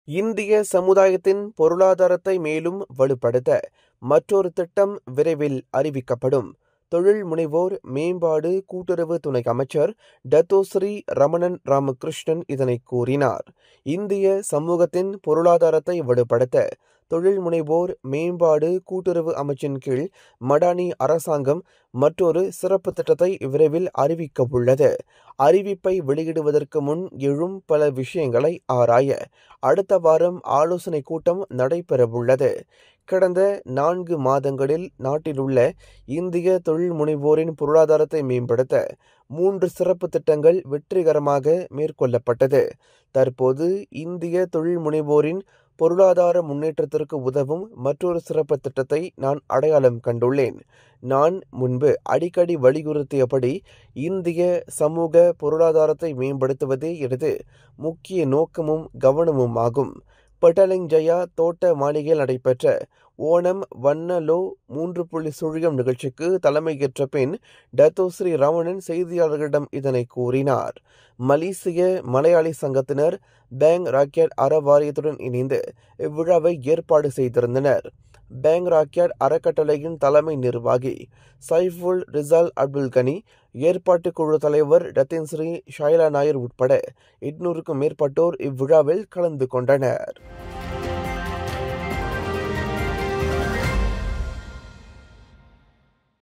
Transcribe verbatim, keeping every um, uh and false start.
இந்திய சமுதாயத்தின் பொருளாதாரத்தை மேலும் வலுப்படுத்த மற்றொரு திட்டம் விரைவில் அறிவிக்கப்படும். தொழில் முனைவோர் மேம்பாடு கூட்டுறவு துணை அமைச்சர் டத்தோஸ்ரீ ரமணன் ராமகிருஷ்ணன் இதனை கூறினார். இந்திய சமூகத்தின் பொருளாதாரத்தை வலுப்படுத்த தொழில் முனைவோர் மேம்பாடு கூட்டுறவு அமைச்சின் கீழ் மடானி அரசாங்கம் மற்றொரு சிறப்பு திட்டத்தை விரைவில் அறிவிக்க உள்ளது. அறிவிப்பை வெளியிடுவதற்கு முன் எழும் பல விஷயங்களை ஆராய அடுத்த வாரம் ஆலோசனை கூட்டம் நடைபெறவுள்ளது. கடந்த நான்கு மாதங்களில் நாட்டிலுள்ள இந்திய தொழில் முனைவோரின் பொருளாதாரத்தை மேம்படுத்த மூன்று சிறப்பு திட்டங்கள் வெற்றிகரமாக மேற்கொள்ளப்பட்டது. தற்போது இந்திய தொழில் முனைவோரின் பொருளாதார முன்னேற்றத்திற்கு உதவும் மற்றொரு சிறப்பு திட்டத்தை நான் அடையாளம் கண்டுள்ளேன். நான் முன்பு அடிக்கடி வலியுறுத்தியபடி இந்திய சமூக பொருளாதாரத்தை மேம்படுத்துவதே எனது முக்கிய நோக்கமும் கவனமும் ஆகும். பட்டாலிங் ஜயா தோட்ட மாளிகையில் நடைபெற்ற ஓணம் வண்ணலோ மூன்று புள்ளி சுழியம் நிகழ்ச்சிக்கு தலைமையேற்ற பின் டத்தோஸ்ரீ ரமணன் செய்தியாளர்களிடம் இதனை கூறினார். மலேசிய மலையாளி சங்கத்தினர் பேங் ராக்யாட் அற வாரியத்துடன் இணைந்து இவ்விழாவை ஏற்பாடு செய்திருந்தனர். பேங் ராக்யாட் அறக்கட்டளையின் தலைமை நிர்வாகி சைஃபுல் ரிசால் அப்துல் கனி, ஏற்பாட்டு குழு தலைவர் டத்தின்ஸ்ரீ ஷைலா நாயர் உட்பட எட்நூறுக்கும் மேற்பட்டோர் இவ்விழாவில் கலந்து கொண்டனர்.